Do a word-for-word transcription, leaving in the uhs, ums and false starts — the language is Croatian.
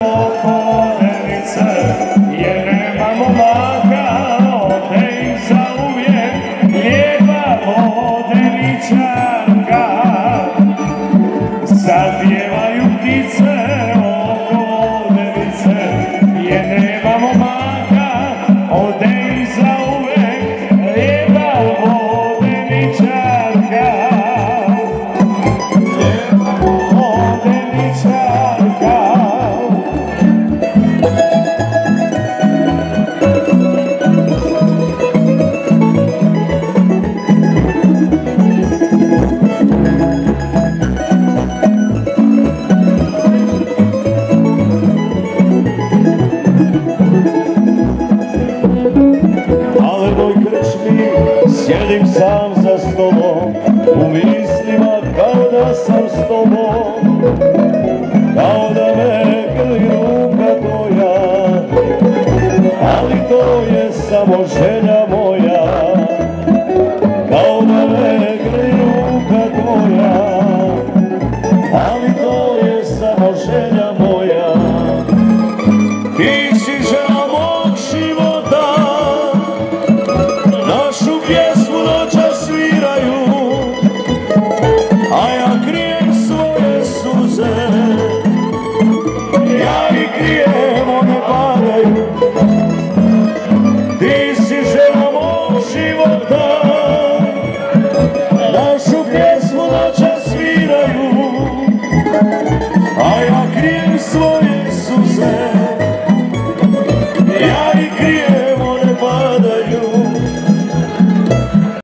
Sjedim sam za stolom, u mislima kao da sam s tobom, kao da me grli ruka tvoja, ali to je samo želja.